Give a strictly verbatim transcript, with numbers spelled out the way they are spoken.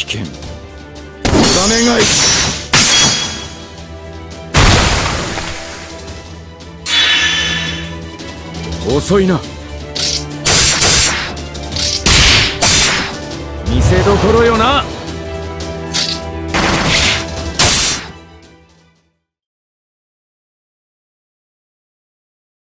険ダメがい遅いな。見せどころよな。